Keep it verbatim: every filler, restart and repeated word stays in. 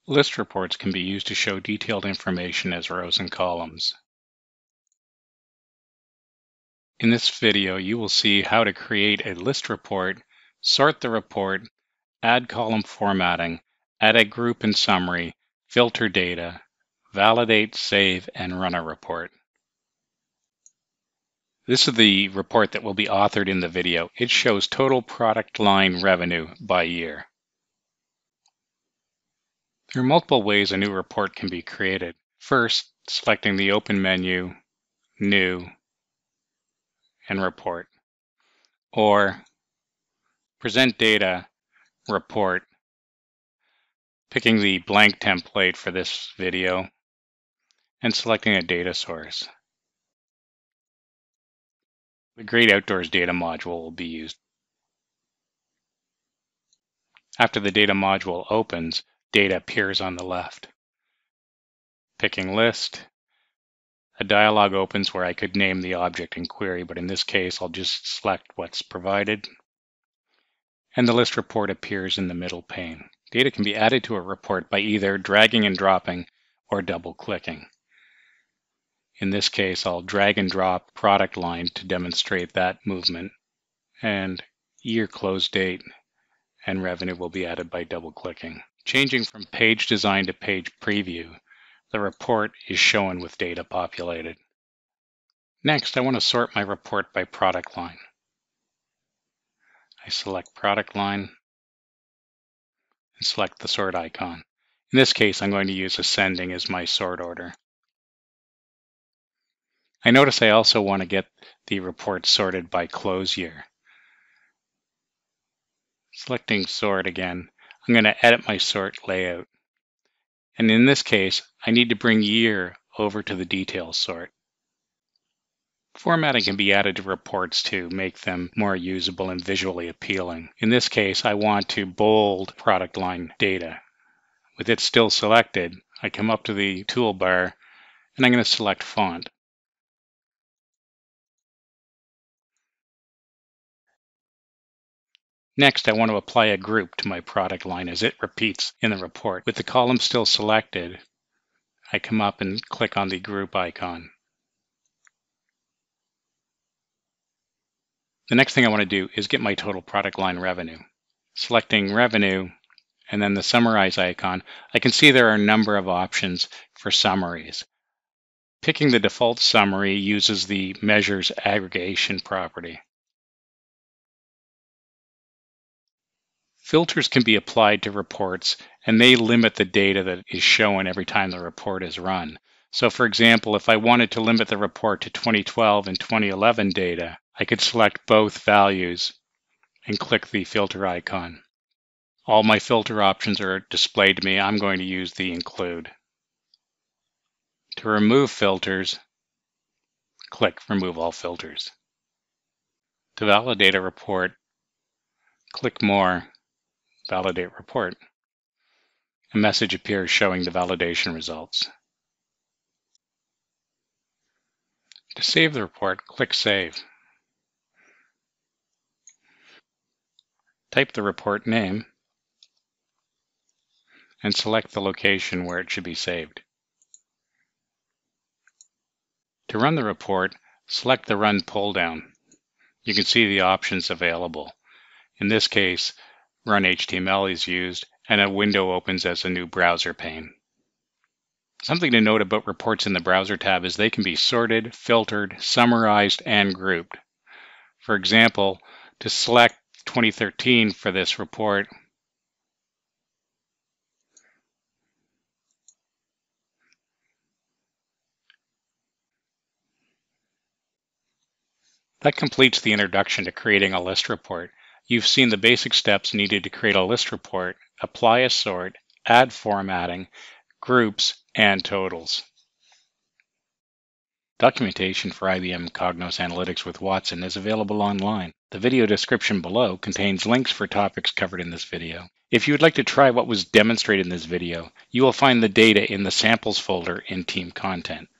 List reports can be used to show detailed information as rows and columns. In this video, you will see how to create a list report, sort the report, add column formatting, add a group and summary, filter data, validate, save, and run a report. This is the report that will be authored in the video. It shows total product line revenue by year. There are multiple ways a new report can be created. First, selecting the Open menu, New, and Report. Or Present Data, Report, picking the blank template for this video, and selecting a data source. The Great Outdoors data module will be used. After the data module opens, data appears on the left. Picking List, a dialog opens where I could name the object in query, but in this case I'll just select what's provided, and the list report appears in the middle pane. Data can be added to a report by either dragging and dropping or double-clicking. In this case, I'll drag and drop product line to demonstrate that movement, and year close date and revenue will be added by double-clicking. Changing from page design to page preview, the report is shown with data populated. Next, I want to sort my report by product line. I select product line and select the sort icon. In this case, I'm going to use ascending as my sort order. I notice I also want to get the report sorted by close year. Selecting sort again, I'm going to edit my sort layout. And in this case, I need to bring year over to the details sort. Formatting can be added to reports to make them more usable and visually appealing. In this case, I want to bold product line data. With it still selected, I come up to the toolbar and I'm going to select font. Next, I want to apply a group to my product line as it repeats in the report. With the column still selected, I come up and click on the group icon. The next thing I want to do is get my total product line revenue. Selecting revenue and then the summarize icon, I can see there are a number of options for summaries. Picking the default summary uses the measures aggregation property. Filters can be applied to reports and they limit the data that is shown every time the report is run. So for example, if I wanted to limit the report to twenty twelve and twenty eleven data, I could select both values and click the filter icon. All my filter options are displayed to me. I'm going to use the include. To remove filters, click Remove All Filters. To validate a report, click More, Validate Report. A message appears showing the validation results. To save the report, click Save. Type the report name and select the location where it should be saved. To run the report, select the Run pull-down. You can see the options available. In this case, Run H T M L is used and a window opens as a new browser pane. Something to note about reports in the Browser tab is they can be sorted, filtered, summarized, and grouped. For example, to select twenty thirteen for this report, that completes the introduction to creating a list report. You've seen the basic steps needed to create a list report, apply a sort, add formatting, groups, and totals. Documentation for I B M Cognos Analytics with Watson is available online. The video description below contains links for topics covered in this video. If you would like to try what was demonstrated in this video, you will find the data in the Samples folder in Team Content.